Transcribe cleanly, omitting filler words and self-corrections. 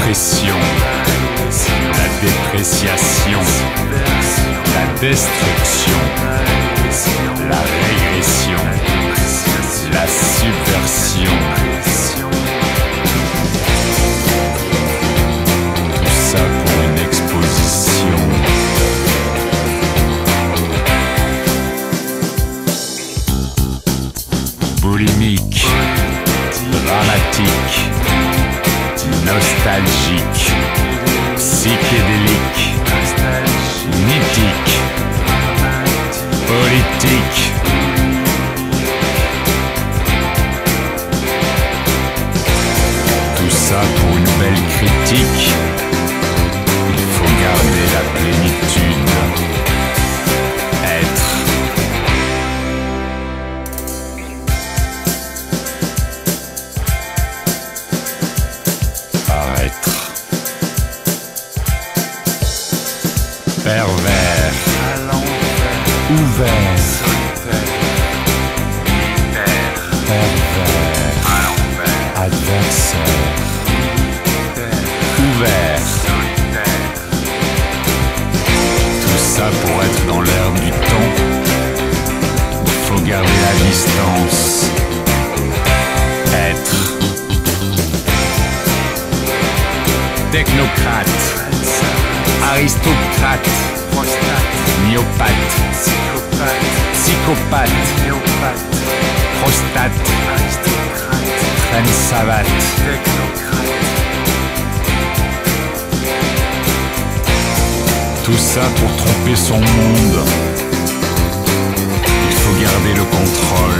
dépression, la dépréciation, la destruction, la régression, la subversion. Tout ça pour une exposition. Boulimique, dramatique, nostalgique, psychédélique, mythique, politique. Tout ça pour une belle critique. Il faut garder la plénitude. Être. Paraître. Pervers. Ouvert. Pervers. Adversaire. Ouvert. Tout ça pour être dans l'air du temps. Il faut garder la distance. Être. Technocrate. Aristocrate. Myopathe. Psychopathe. Prostate. Traîne savate. Tout ça pour tromper son monde. Il faut garder le contrôle.